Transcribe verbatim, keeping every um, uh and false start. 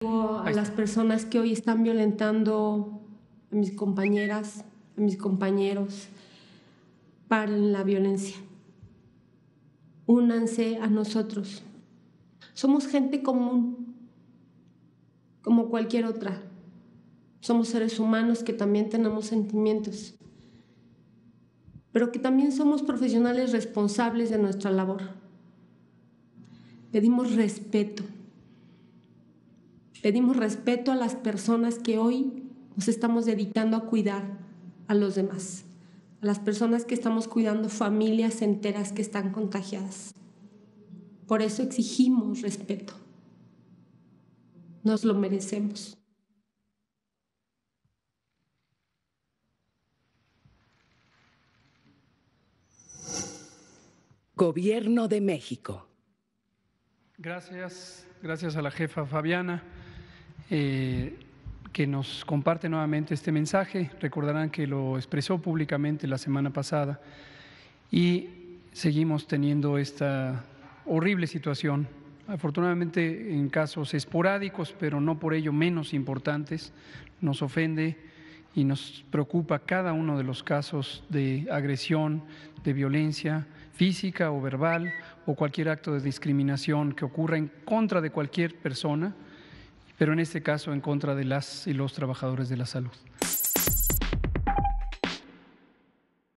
A las personas que hoy están violentando a mis compañeras, a mis compañeros, paren la violencia. Únanse a nosotros. Somos gente común, como cualquier otra. Somos seres humanos que también tenemos sentimientos, pero que también somos profesionales responsables de nuestra labor. Pedimos respeto. Pedimos respeto a las personas que hoy nos estamos dedicando a cuidar a los demás, a las personas que estamos cuidando familias enteras que están contagiadas. Por eso exigimos respeto. Nos lo merecemos. Gobierno de México. Gracias, gracias a la jefa Fabiana, eh, que nos comparte nuevamente este mensaje. Recordarán que lo expresó públicamente la semana pasada y seguimos teniendo esta horrible situación. Afortunadamente en casos esporádicos, pero no por ello menos importantes, nos ofende y nos preocupa cada uno de los casos de agresión, de violencia física o verbal o cualquier acto de discriminación que ocurra en contra de cualquier persona, pero en este caso en contra de las y los trabajadores de la salud.